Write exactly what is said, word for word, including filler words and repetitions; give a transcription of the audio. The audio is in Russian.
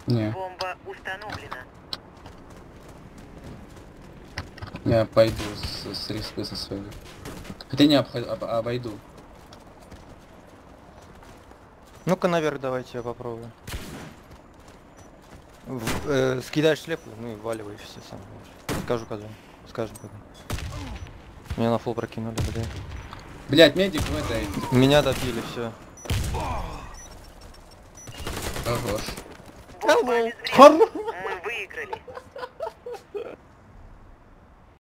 Не, Бомба установлена. я пойду с, с респы со своей. Хотя не обход, об, обойду. Ну-ка наверх давайте я попробую. В- э, скидаешь слепу, ну и вваливай все сам. Скажу когда. Скажем когда. Меня на фул прокинули, блядь. Блять, медик в этой. Меня добили, все. Хорош. Бомба обезврежена. Мы выиграли.